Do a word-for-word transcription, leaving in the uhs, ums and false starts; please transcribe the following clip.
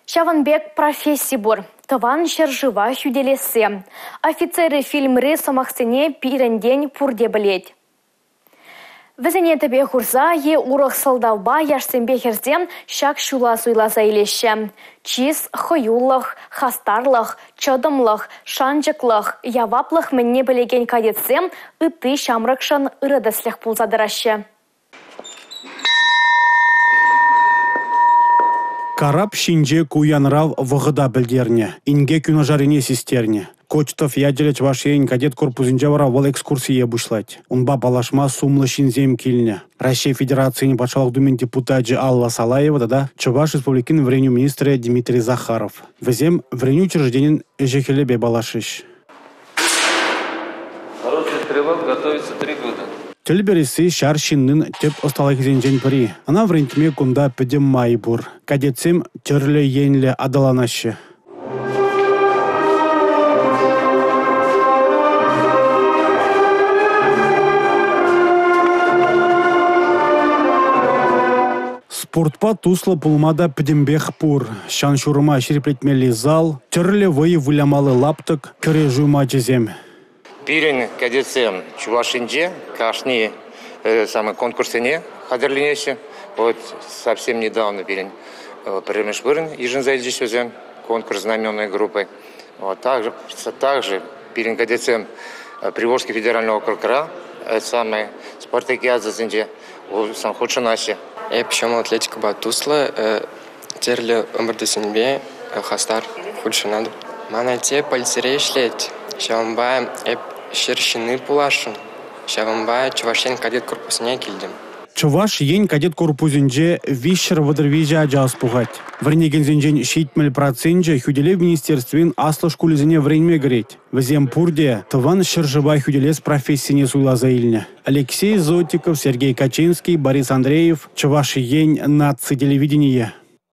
Чаванбек профессий бур. Тыван шержыва хюделесе. Офицеры фильмры самахсене пирендень пурде білет. Візіне тебе хурза е урық сылдалба яшсенбе херзем шак шула суйласа илеші. Чиз, хойуллық, хастарлық, чодымлық, шанжықлық, яваплық мінне білеген кадетсем ыты шамрықшын ырыдыслық пулзадырашы. Карап шинже куянрав вғыда білдерне, инге күнажарине систерне. Кочтов яделеч вашейн кадет корпусинче вара вол экскурсия бушлать. Унба балашма сумлы шинзем килне. Россия Федерацияны патшалық думен депутаджи Алла Салаева да Чуваш республикин вреню министра Дмитрий Захаров. Везем вреню учрежденин эжехелебе балашиш. Хороший стрелок готовится три года. Телбериси шаршиннын теп осталых зенжен при. Она в рентме кунда педем майбур. Кадетсем терле енле адаланаще. Спортпа туслы пулмада педембех пур. Шаншурма шереплетмели зал. Терле вой вылямалы лаптык. Көре жуйма жезем. Пирен кадетсем Чувашинже, кашни э, самый конкурсене хадерленеше. Вот совсем недавно пирен э, премешбырен ежензайджи сюзем конкурс знаменной группы. Вот также также пирен кадетсем э, Приволжский федерального округа, э, самый спартакиадзе зенже у Санхучинасе. Я почему атлетика батусла терли умрдесенбе хастар худшинад. Манате пальцерешлет. Шавамбая эп шершины пулашын. Шавамбая Чувашен кадет корпусіне келдім. Чуваш ен кадет корпусинче вишер водырвижа ажас пугать. Вренеген зенжен шейтмел процентже хюделе в министерствен аслы шкулезіне вренме греть. Везем пурде тыван шержыбай хюделес профессине суйлаза илне. Алексей Зотиков, Сергей Качинский, Борис Андреев, Чуваш ен наци телевидение.